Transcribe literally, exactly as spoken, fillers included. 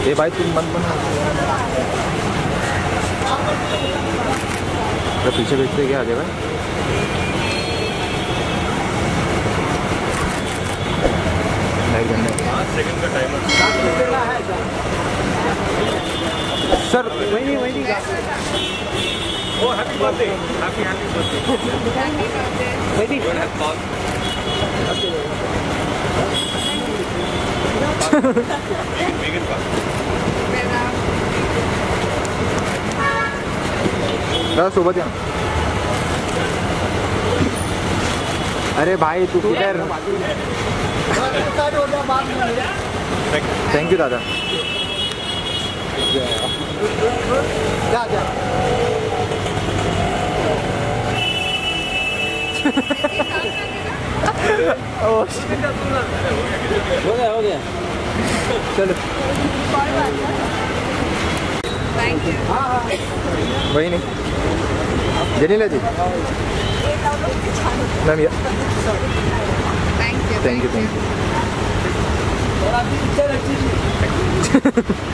ये भाई तुम मत बना, तो पीछे पीछे क्या आ जाएगा। सेकंड का टाइमर सर। वही नहीं वही नहीं। ओ happy birthday, happy happy birthday, happy birthday, वही मेगन का दादा सुबह जाना। अरे भाई तू किधर। थैंक यू दादा। जा जा। हो गया हो गया चलो। Thank you. वही नहीं जनीला जी मैम या thank you thank you thank you.